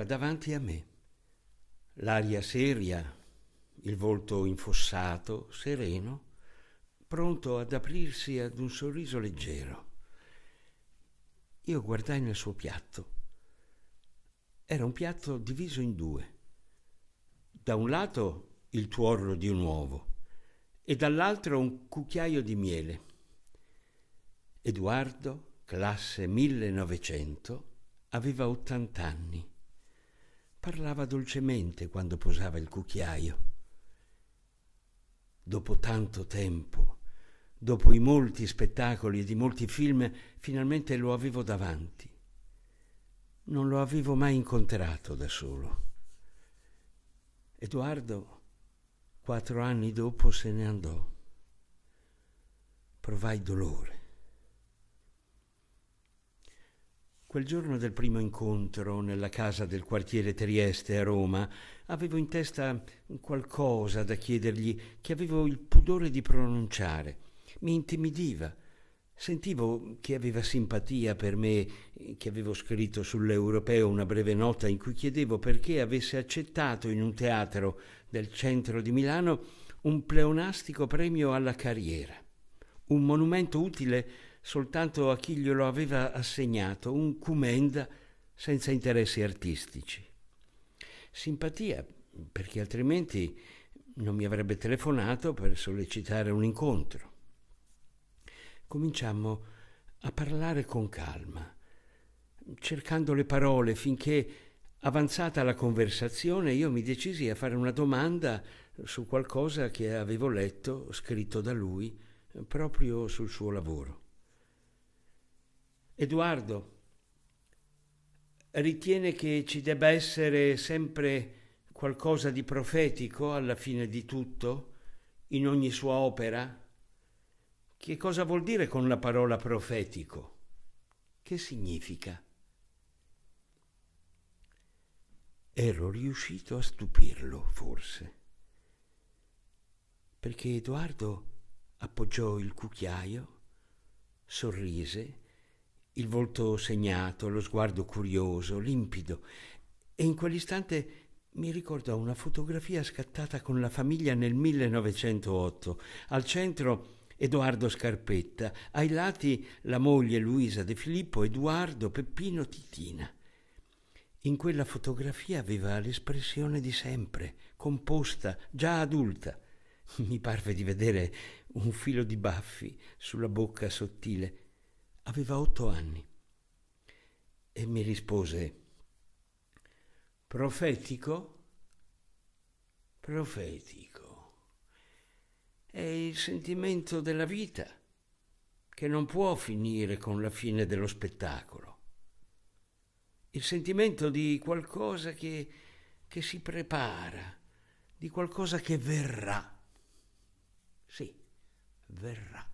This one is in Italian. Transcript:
davanti a me, l'aria seria, il volto infossato, sereno, pronto ad aprirsi ad un sorriso leggero. Io guardai nel suo piatto. Era un piatto diviso in due. Da un lato il tuorlo di un uovo e dall'altro un cucchiaio di miele. Edoardo, classe 1900, aveva 80 anni. Parlava dolcemente quando posava il cucchiaio. Dopo tanto tempo, dopo i molti spettacoli ed i molti film, finalmente lo avevo davanti. Non lo avevo mai incontrato da solo. Edoardo, 4 anni dopo, se ne andò. Provai dolore. Quel giorno del primo incontro nella casa del quartiere Trieste a Roma avevo in testa qualcosa da chiedergli che avevo il pudore di pronunciare. Mi intimidiva. Sentivo che aveva simpatia per me, che avevo scritto sull'Europeo una breve nota in cui chiedevo perché avesse accettato in un teatro del centro di Milano un pleonastico premio alla carriera, un monumento utile soltanto a chi glielo aveva assegnato, un commenda senza interessi artistici. Simpatia, perché altrimenti non mi avrebbe telefonato per sollecitare un incontro. Cominciammo a parlare con calma, cercando le parole finché, avanzata la conversazione, io mi decisi a fare una domanda su qualcosa che avevo letto, scritto da lui, proprio sul suo lavoro. Edoardo, ritiene che ci debba essere sempre qualcosa di profetico alla fine di tutto, in ogni sua opera? Che cosa vuol dire con la parola profetico? Che significa? Ero riuscito a stupirlo, forse, perché Edoardo appoggiò il cucchiaio, sorrise, il volto segnato, lo sguardo curioso, limpido, e in quell'istante mi ricordò una fotografia scattata con la famiglia nel 1908. Al centro Edoardo Scarpetta, ai lati la moglie Luisa De Filippo, Edoardo, Peppino, Titina. In quella fotografia aveva l'espressione di sempre, composta, già adulta. Mi parve di vedere un filo di baffi sulla bocca sottile. Aveva 8 anni e mi rispose: profetico? Profetico. È il sentimento della vita che non può finire con la fine dello spettacolo. Il sentimento di qualcosa che si prepara, di qualcosa che verrà. Sì, verrà.